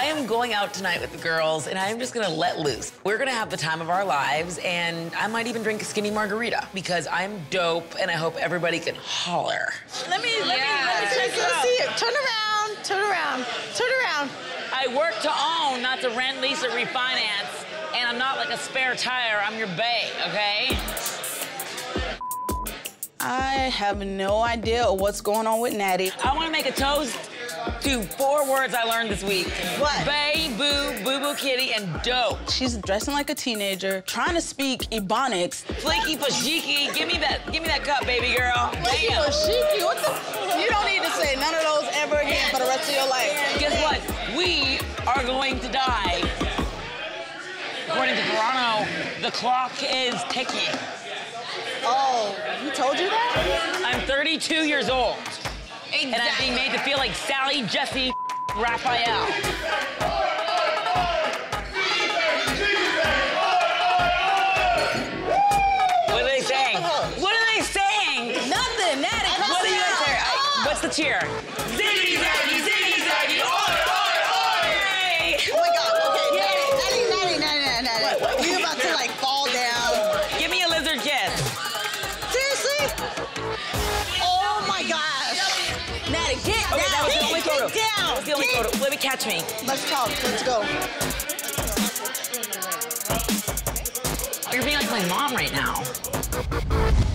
am going out tonight with the girls, and I'm just gonna let loose. We're gonna have the time of our lives, and I might even drink a skinny margarita because I'm dope, and I hope everybody can holler. Let me check you out. See it. Turn around, turn around, turn around. I work to own, not to rent, lease, or refinance, and I'm not like a spare tire. I'm your bae, okay? I have no idea what's going on with Natty. I want to make a toast to 4 words I learned this week. What? Bae, boo, boo-boo kitty, and dope. She's dressing like a teenager, trying to speak Ebonics. Flaky pashiki, give me that cup, baby girl. Flaky pashiki, what the? You don't need to say none of those ever again for the rest of your life. Guess what? We are going to die. According to Toronto, the clock is ticking. Oh, he told you that? I'm 32 years old. Exactly. And I'm being made to feel like Sally Jesse Raphael. What are they saying? What are they saying? Nothing, Natty, come What are you guys saying? What's the cheer? Ziggy, zaggy, oi, oi, oi! Oh my God, okay, Natty. What? You about to like fall down. Give me a lizard kiss. Seriously? Oh my gosh. Natty, get down. Okay, that was the only photo. Get down. That was the only photo. Let me catch me. Let's talk, let's go. You're being like my mom right now.